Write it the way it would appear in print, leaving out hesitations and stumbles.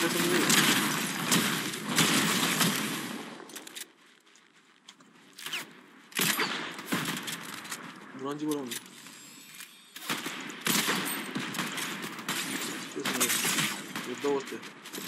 botando aí. Bulan di bulan. Itu 2 tuh.